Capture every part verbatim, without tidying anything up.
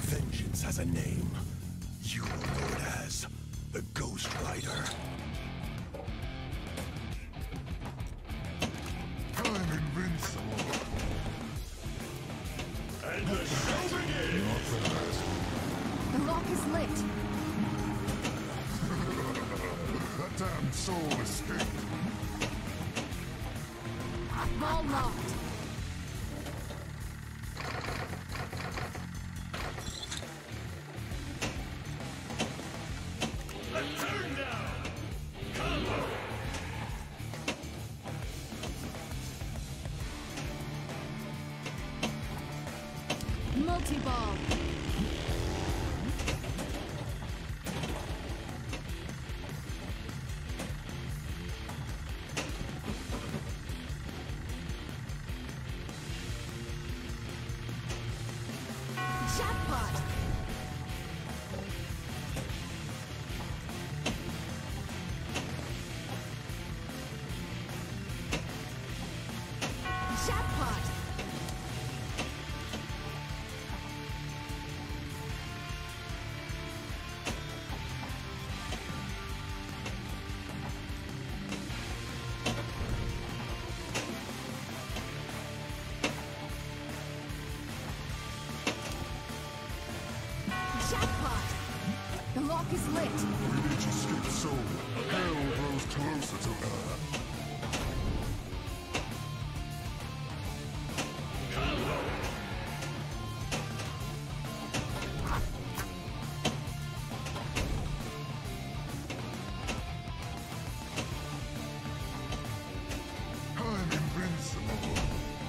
Vengeance has a name. You will know it as the Ghost Rider. I'm invincible. And the show begins! Not bad. The lock is lit. That damn soul escaped. Ball locked. A turn down! Combo! Multi-ball. Jackpot. Jackpot. Jackpot. The lock is lit. With each escaped soul, hell grows closer to earth. I'm invincible.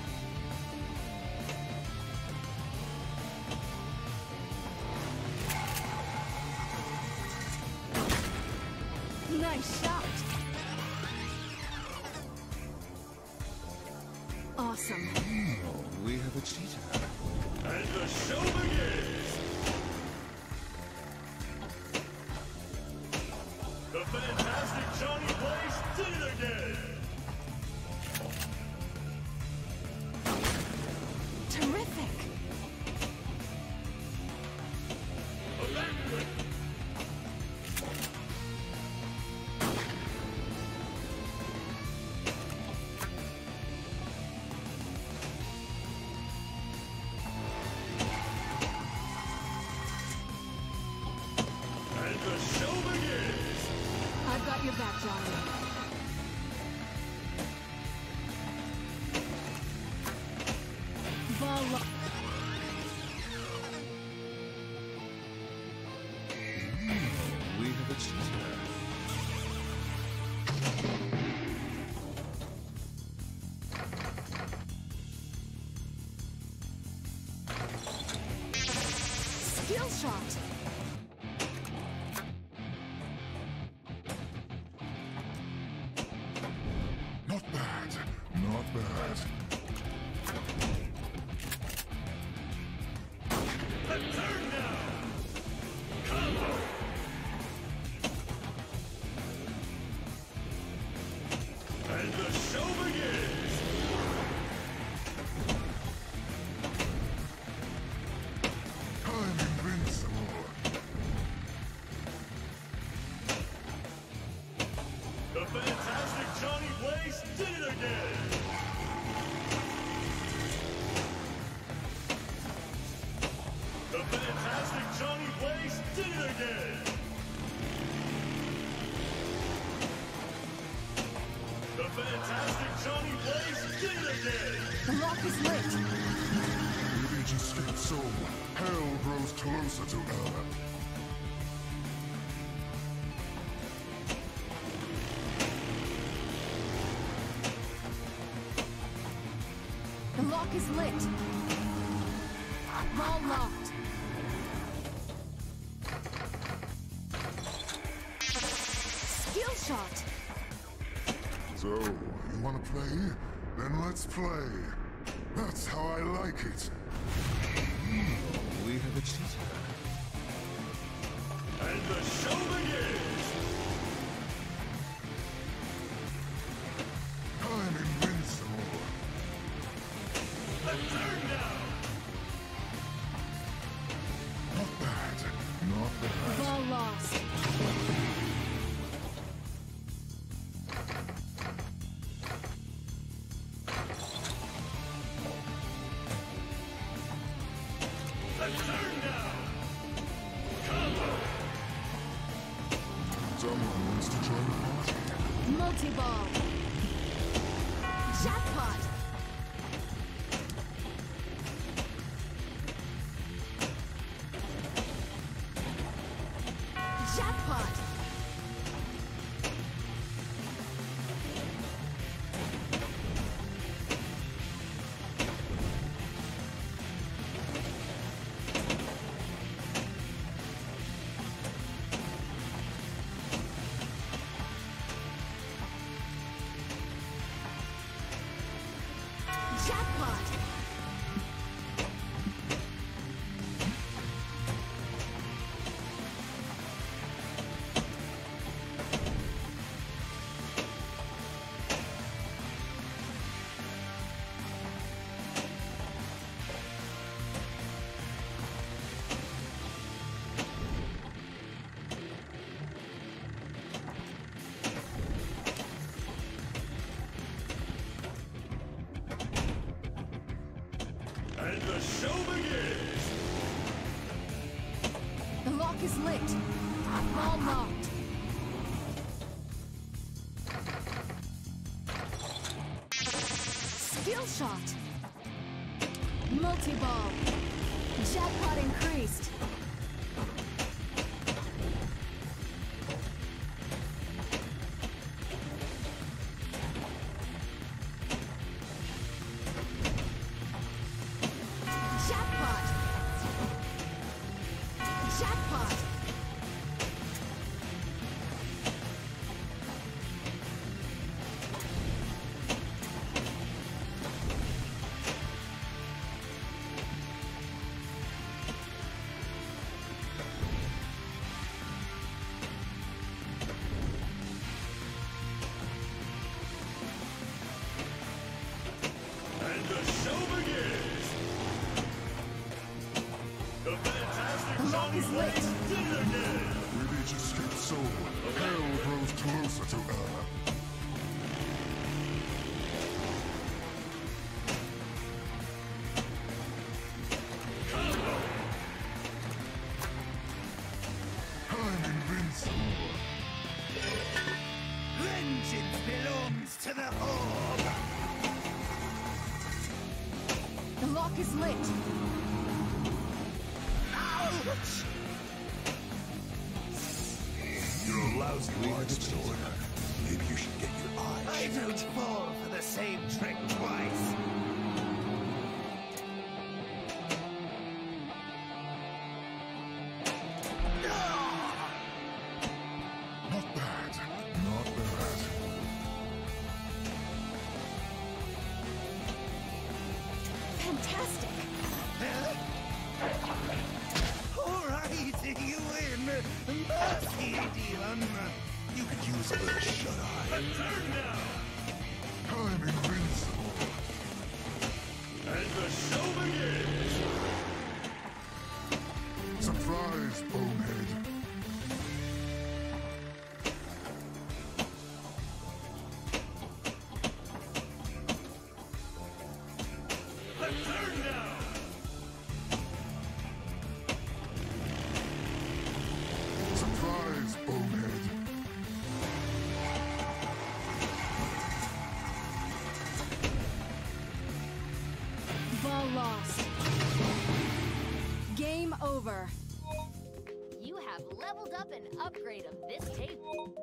Nice shot. Awesome. We have a cheater. And the show begins! The fantastic Johnny Blaze did it again! Terrific. A backward! And the show begins! I've got your back, Johnny. Ball lock. We have a cheater. Skill shot. Not bad. Not bad. A turn down! Combo! And the show begins! I'm invincible. The fantastic Johnny Blaze did it again! The fantastic Johnny Blaze did it again! The fantastic Johnny Blaze did it again! The lock is lit. With each escaped soul, hell grows closer to earth. The lock is lit. Ball locked. Skill shot. So, you wanna play? Then let's play. That's how I like it. We have a cheater. And the show begins! I'm invincible. A turn down! Turn now! Combo! Someone wants to join the party. Multi-ball. Jackpot. Jackpot. Jackpot! And the show begins! The lock is lit. Ball locked. Skill shot. Multi-ball. Jackpot increased. Jackpot! Jackpot! And the show begins! The fantastic The lock Johnny is lit. Blaze did it again! With each escaped soul, hell grows closer to earth. Combo! I'm invincible. Vengeance belongs to the Horde! The lock is lit. Ouch! You're a lousy marksman. Maybe you should get your eyes I checked. don't fall for the same trick twice. Not bad. Not bad. Fantastic. All right, you win. Mercy, demon. You could use a little shut-eye. Turn now! I'm invincible. And the show begins! Surprise, bonehead. Turn now! Surprise, bonehead. Ball lost. Game over. You have leveled up an upgrade of this table.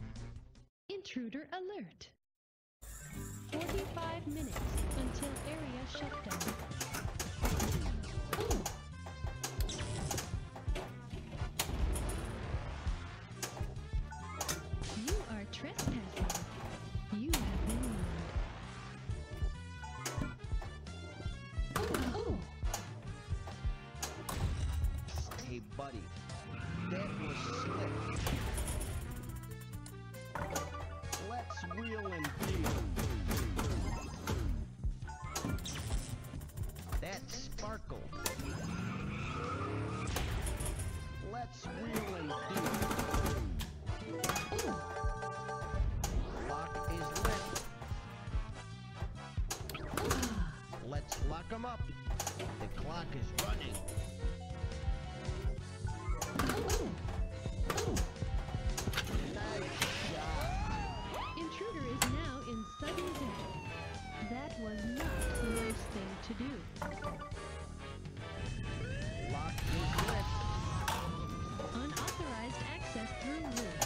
Intruder alert. forty-five minutes until area Let's sparkle. Let's wheel and deal. Lock is lit. Let's lock 'em up. The clock is running. Nice shot. Intruder is now in sudden death. That was not the nice thing to do. Lock is lit. Unauthorized access through room.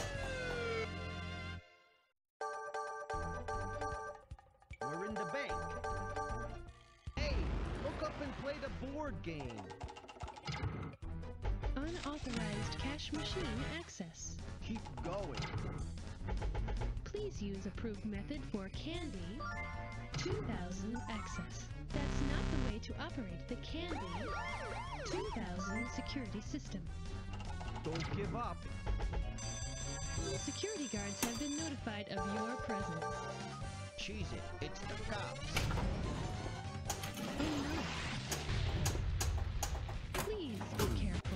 We're in the bank. Hey, look up and play the board game. Unauthorized cash machine access. Keep going. Please use approved method for Candy two thousand access. That's not the way to operate the Candy two thousand security system. Don't give up. Security guards have been notified of your presence. Cheese it. It's the cops. Oh no. Please be careful.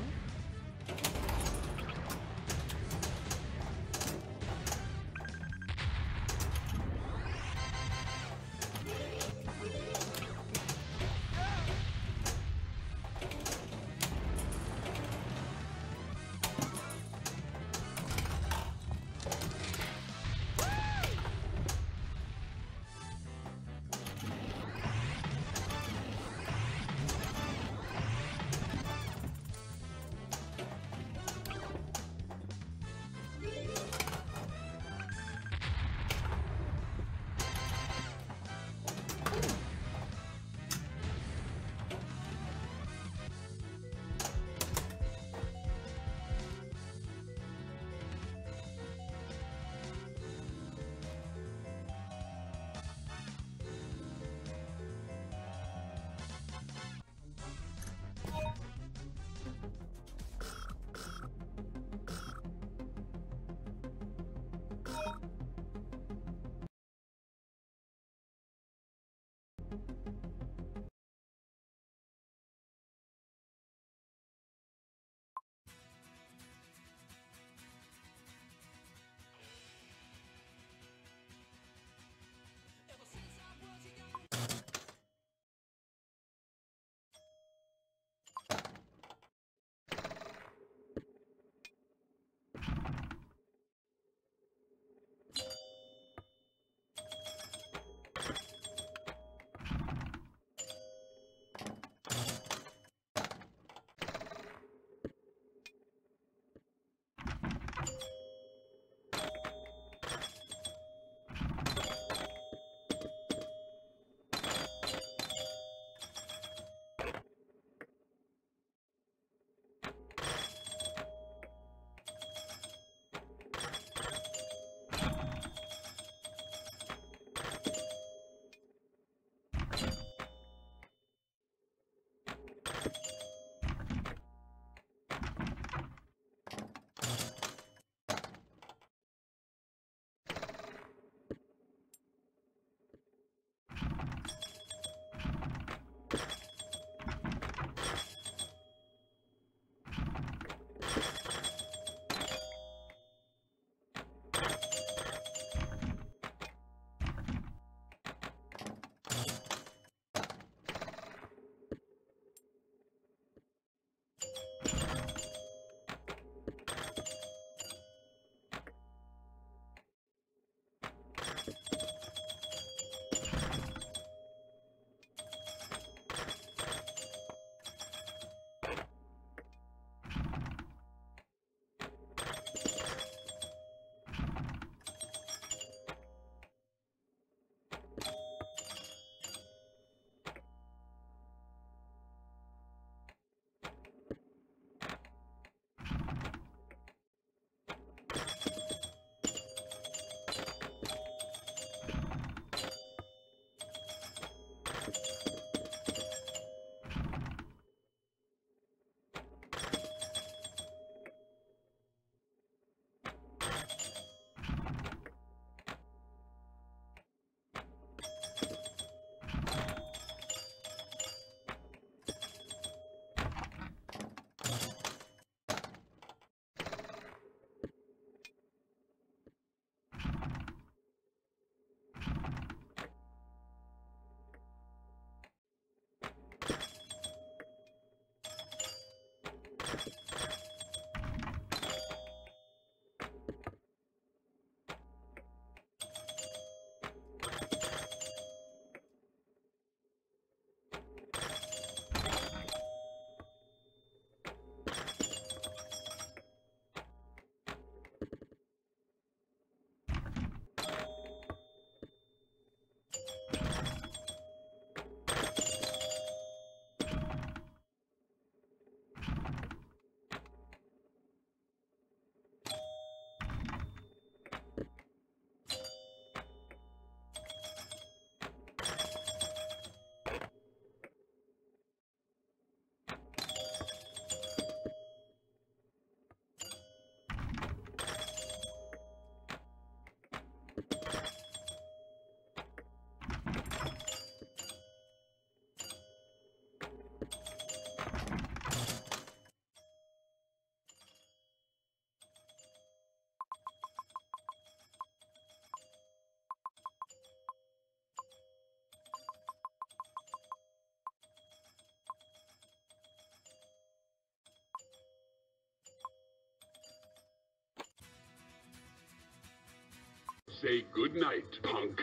Say goodnight, punk.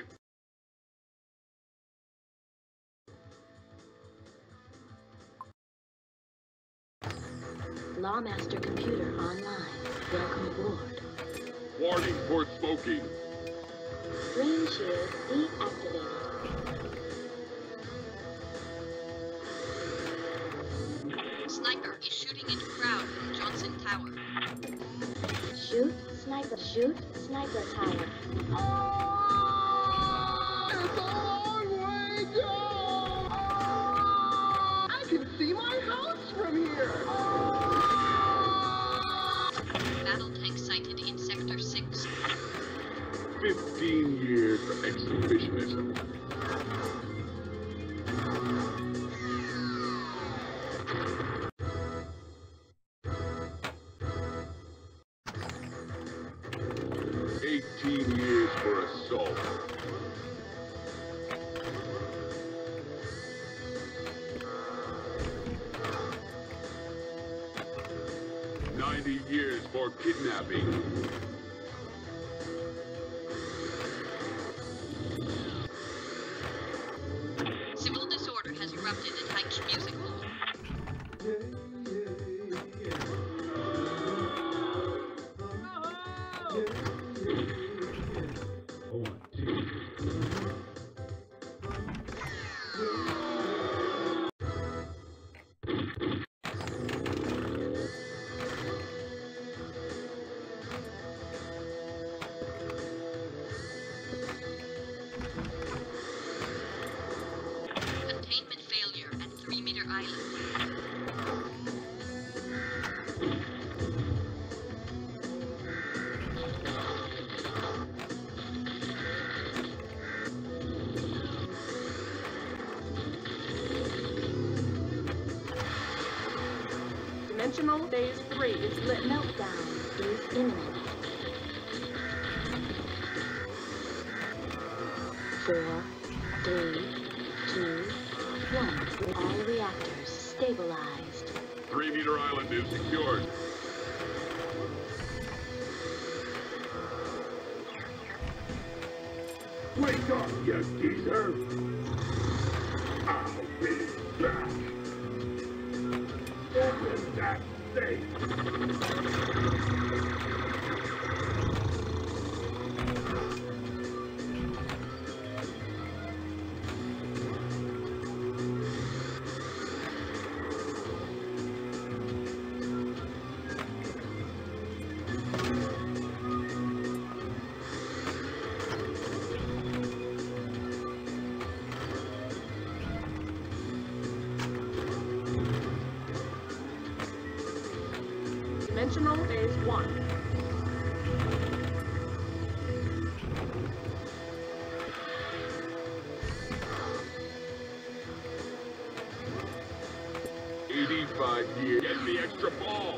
Lawmaster computer online. Welcome aboard. Warning for smoking. Brain shield deactivated. Sniper is shooting into crowd from Johnson Tower. Shoot, sniper, shoot, sniper tower. Oh, it's a long way down. Oh, I can see my house from here. Battle tank sighted in Sector six. Fifteen years of exhibitionism. Eighteen years for assault. Ninety years for kidnapping. Civil disorder has erupted at Hike's Music Hall. Containment failure at Three Meter Island. Dimensional phase three is lit. Meltdown is imminent. Four, three, two, one. All reactors stabilized. Three Meter Island is secured. Wake up, you geezer! I'll be back! Open that safe! Dimensional phase one. Eighty-five years. Get the extra ball!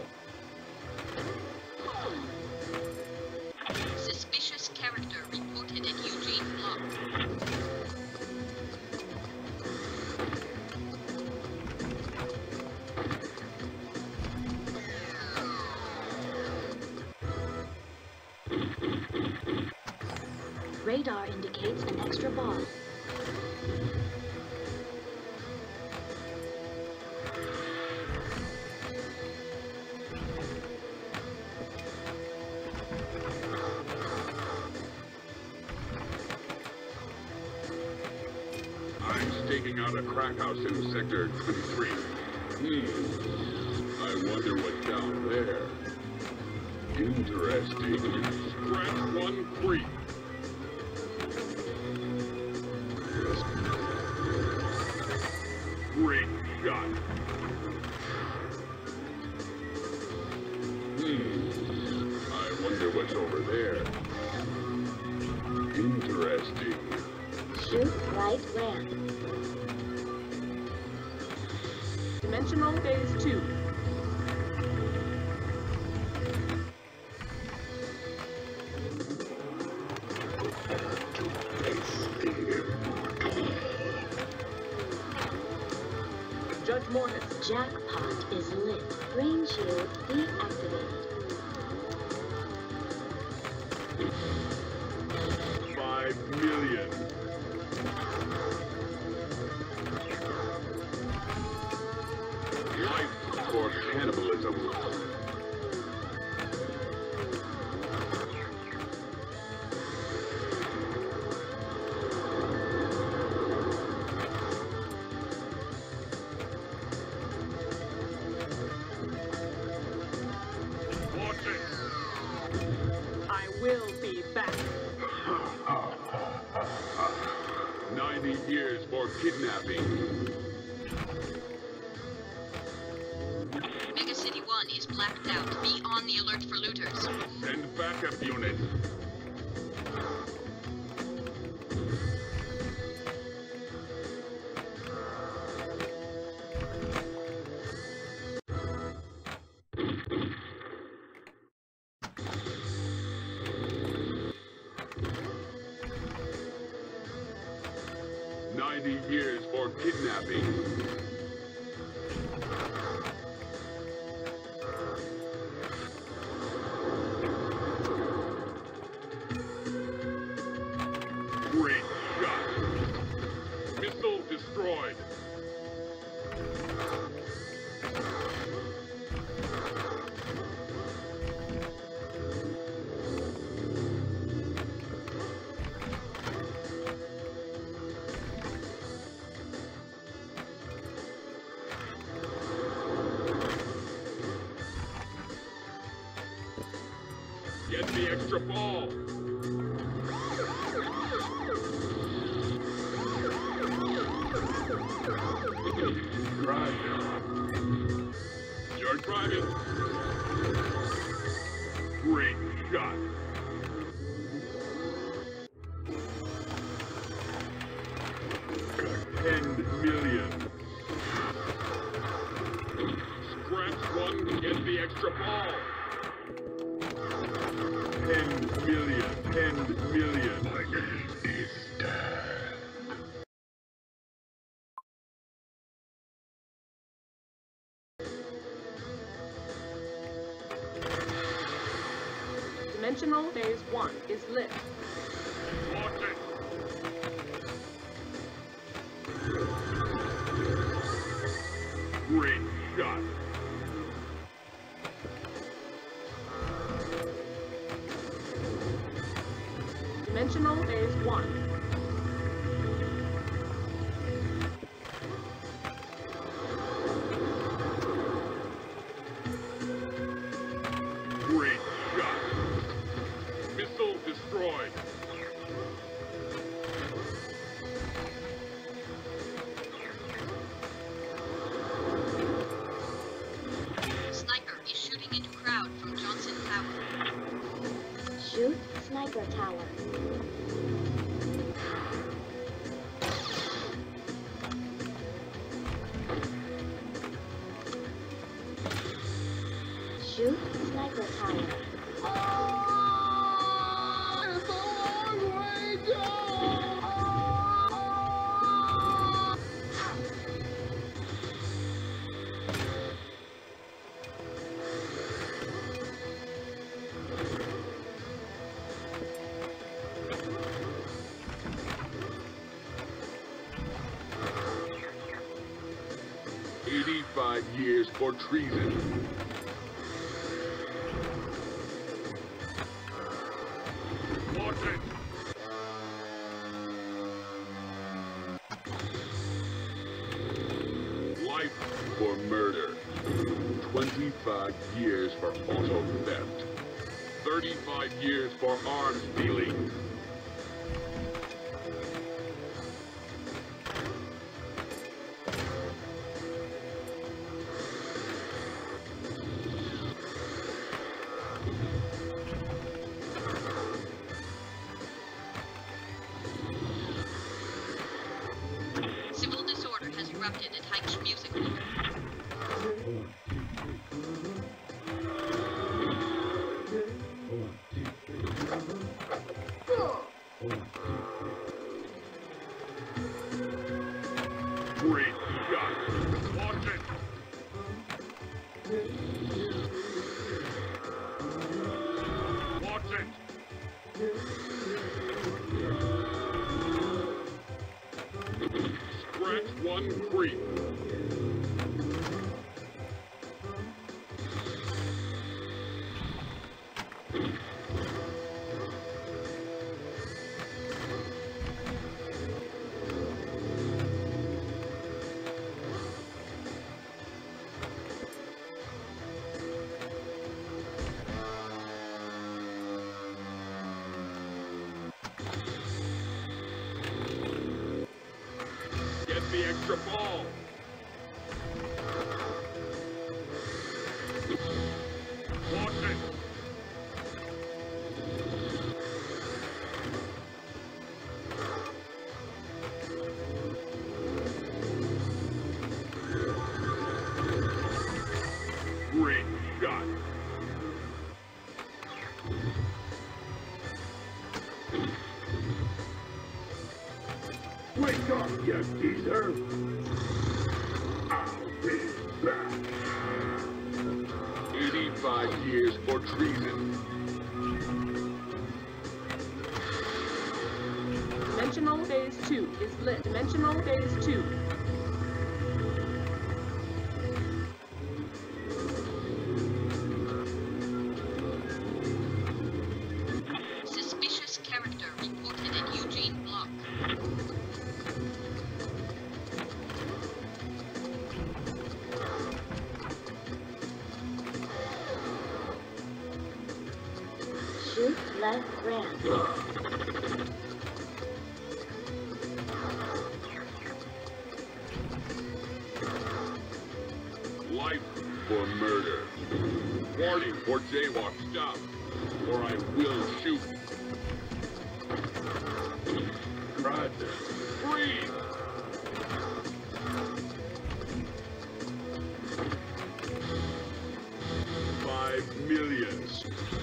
Suspicious character reported at Eugene Block. Radar indicates an extra ball. I'm staking out a crack house in Sector twenty-three. Hmm. I wonder what's down there. Interesting. Scratch one free. Great shot. Hmm. I wonder what's over there. Interesting. Shoot right ramp. Dimensional phase two. Judge Mortis. Jackpot is lit. Brain shield deactivated. million. Life for cannibalism. I will be back. ninety years for kidnapping. Mega City one is blacked out. Be on the alert for looters. Send backup units. ninety years for kidnapping. Great shot. Missile destroyed. Get the extra ball. Drive. You're driving. Great shot. Ten million. Scratch one, get the extra ball. Ten million, ten million. My name is Dad. Dimensional Phase one is lit. Watch it. Great shot. Dimensional Phase one. Great shot. Missile destroyed. Sniper is shooting into crowd from Johnson Tower. Shoot sniper tower. Shoot sniper tower. It's a long way down! eighty-five years for treason. Watch it. Life for murder. twenty-five years for auto theft. thirty-five years for arms dealing. Civil disorder has erupted at Hike's Music Hall. Great shot. Watch it. Watch it. Scratch one creep. The extra ball. Watch it. Great shot. Wake up, you geezer! I'll be back. eighty-five years for treason. Dimensional phase two is lit. Dimensional phase two. Suspicious character reported in Eugene Block. Shoot like ramp. Life for murder. Warning for jaywalk. Stop, or I will shoot. Run. Freeze! Five millions.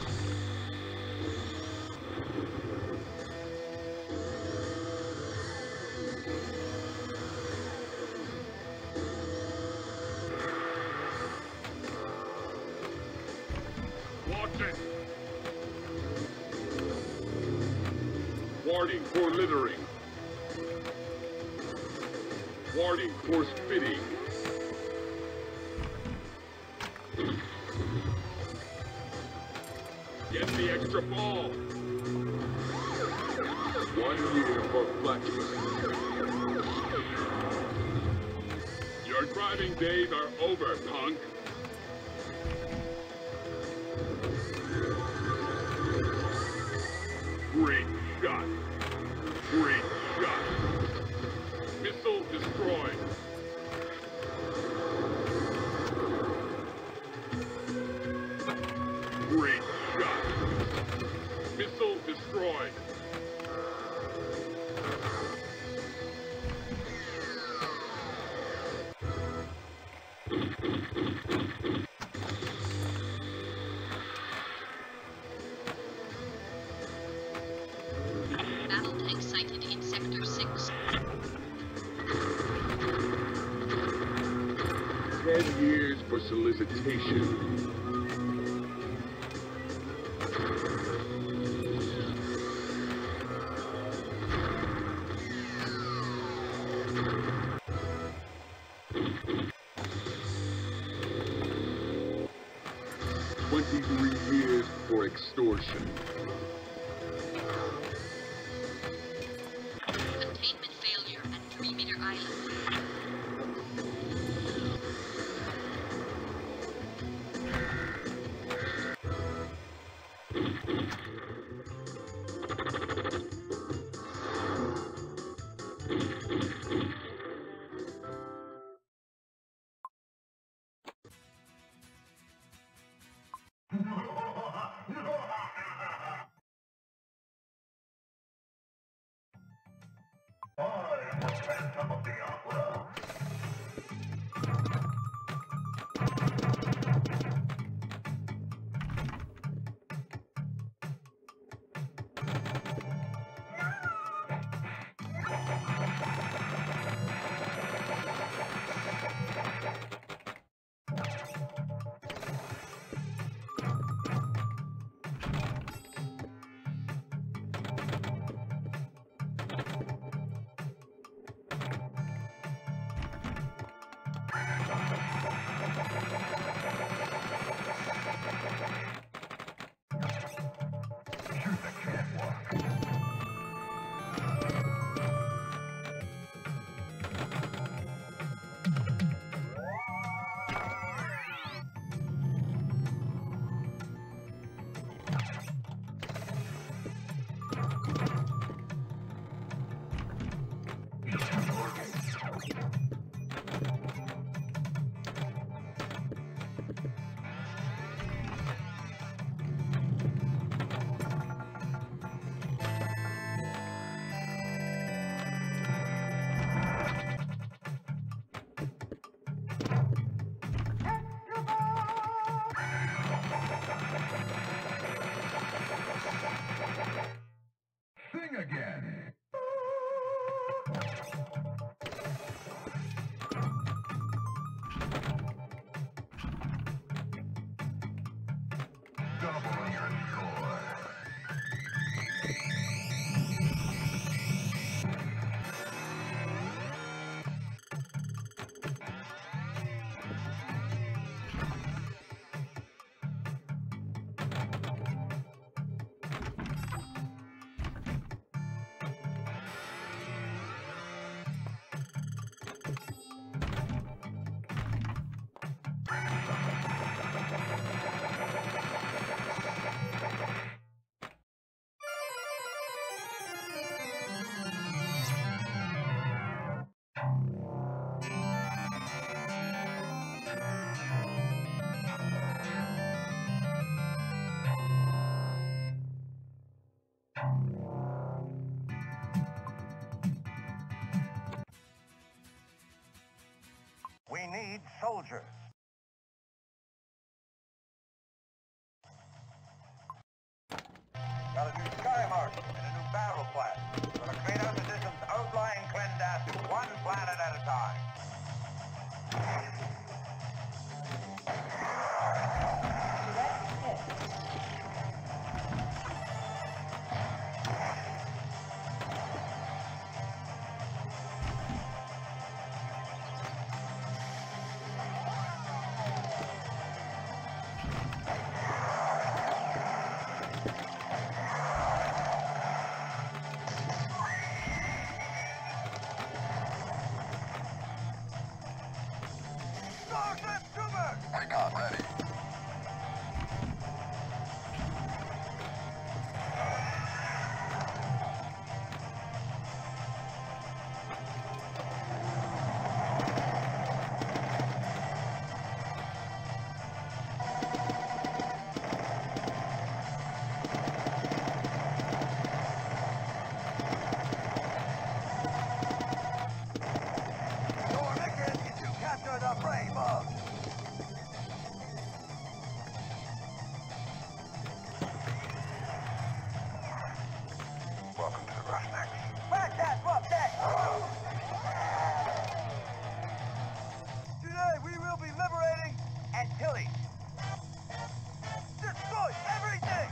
Watch it. Warning for littering. Warning for spitting. Get the extra ball. One year for flatulence. Your driving days are over, punk. Great shot. Great shot. Missile destroyed. Great shot. Missile destroyed. Battle tank sighted in Sector six. Ten years for solicitation. Twenty-three years for extortion. Containment failure at three meter Island. I was Phantom of the Opera. need soldiers. Got a new sky mark and a new battle plan. Gonna clean out the system's outlying clandestine one planet at a time. I got ready. Your mission is to capture the brave bug. Welcome to the Roughnecks. Back that rough deck! Today we will be liberating and killing. Destroy everything!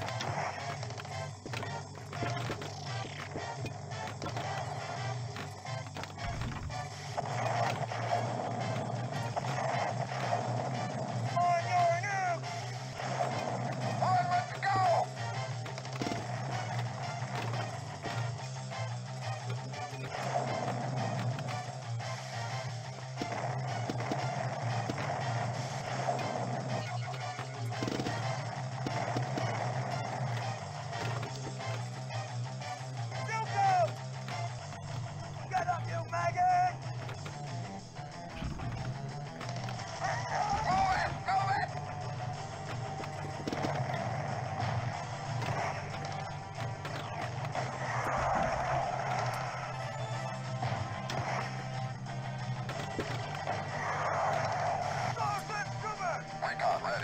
On your nukes! On, let's go! Nuke them! Get up, you maggot! Move it! Move it! Starship Troopers! I got ready.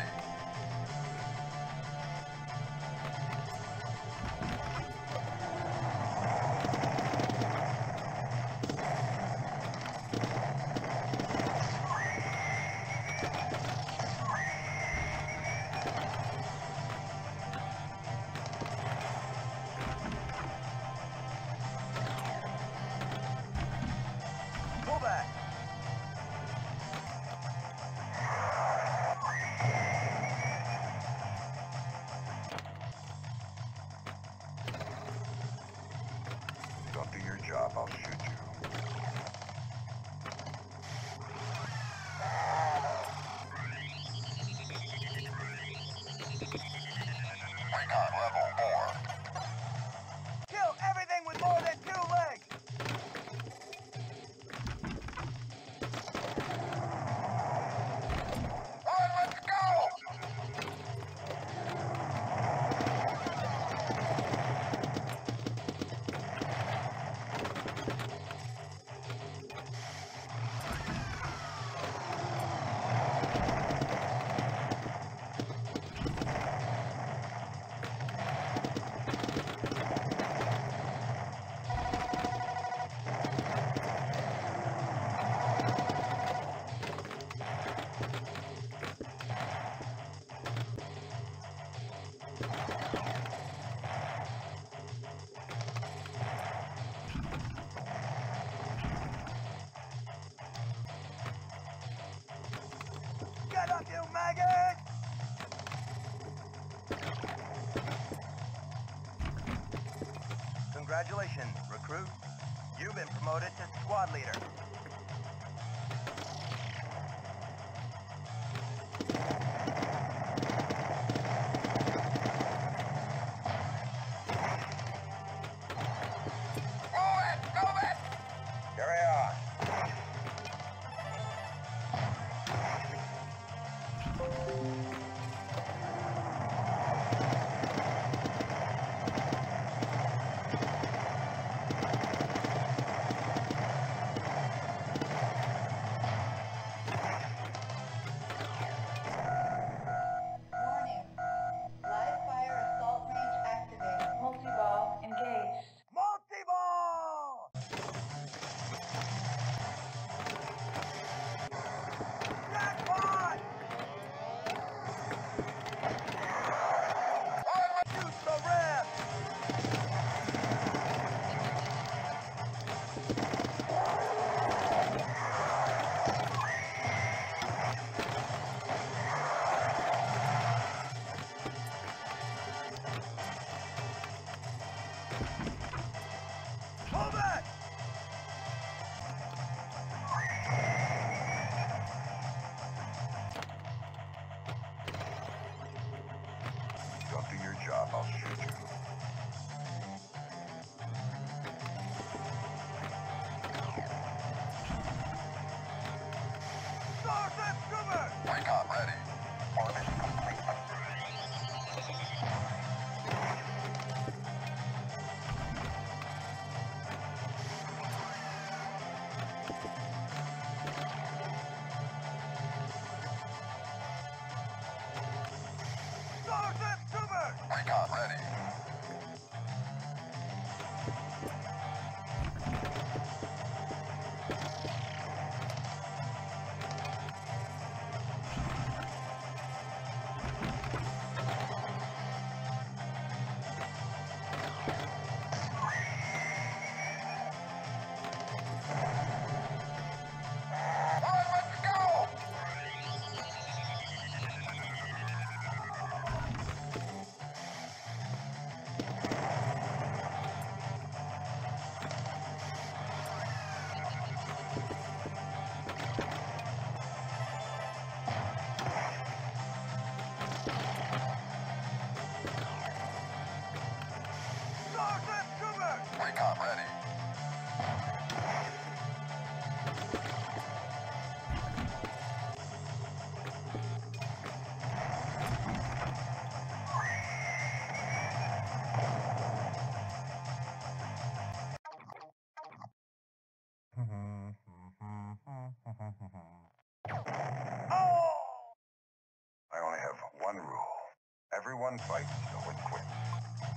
Pull back! Don't do your job, I'll shoot you. I got level four. Kill everything with more than two legs! On, let's go! Get up, you maggot! Congratulations, recruit. You've been promoted to squad leader. Move it! Move it! Carry on. I only have one rule. Everyone fights with quick.